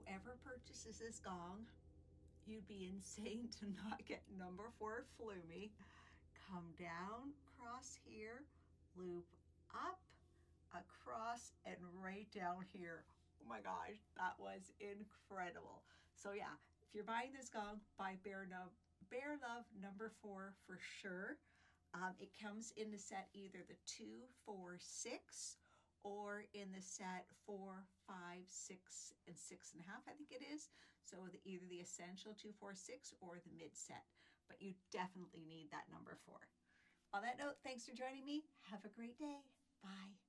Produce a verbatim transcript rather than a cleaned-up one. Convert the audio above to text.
whoever purchases this gong, you'd be insane to not get number four Flumie. Come down, cross here, loop up, across, and right down here. Oh my gosh, that was incredible. So yeah, if you're buying this gong, buy Bear Love, Bear Love number four for sure. Um, it comes in the set either the two, four, six, or in the set four, five, six, and six and a half, I think it is. So the, either the essential two, four, six or the mid set, but you definitely need that number four. On that note, thanks for joining me. Have a great day. Bye.